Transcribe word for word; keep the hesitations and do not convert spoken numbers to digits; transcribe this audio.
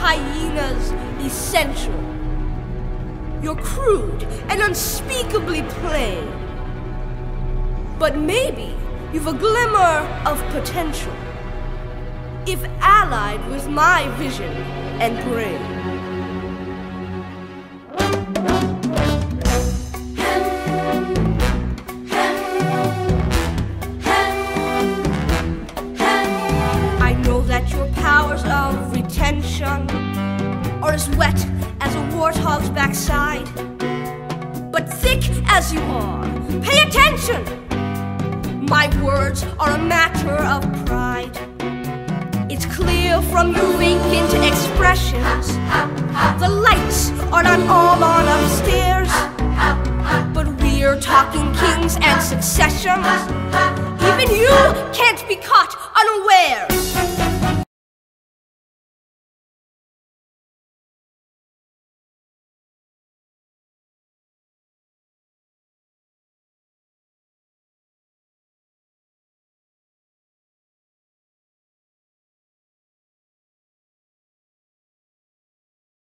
hyenas essential. You're crude and unspeakably plain. But maybe you've a glimmer of potential, if allied with my vision and brain. I know that your powers of retention are as wet as a warthog's backside. But thick as you are, pay attention! My words are a matter of pride. It's clear from your vacant expressions, the lights are not all on upstairs. But we're talking kings and successions. Even you can't be caught